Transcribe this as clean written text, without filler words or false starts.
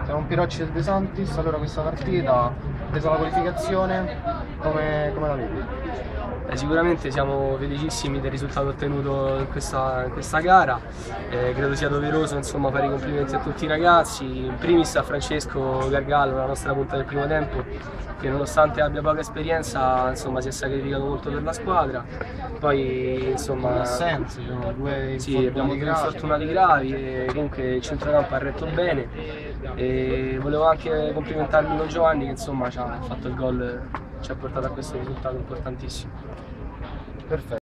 Siamo un Pirocci del De Santis, allora questa partita, presa la qualificazione, come la vedi? Sicuramente siamo felicissimi del risultato ottenuto in questa gara, credo sia doveroso insomma, fare i complimenti a tutti i ragazzi, in primis a Francesco Gargallo, la nostra punta del primo tempo, che nonostante abbia poca esperienza insomma, si è sacrificato molto per la squadra. Poi insomma, assenze, sì, abbiamo due infortunati gravi e comunque il centrocampo ha retto bene e volevo anche complimentarmi con Giovanni che insomma ci ha fatto il gol, ci ha portato a questo risultato importantissimo. Perfetto.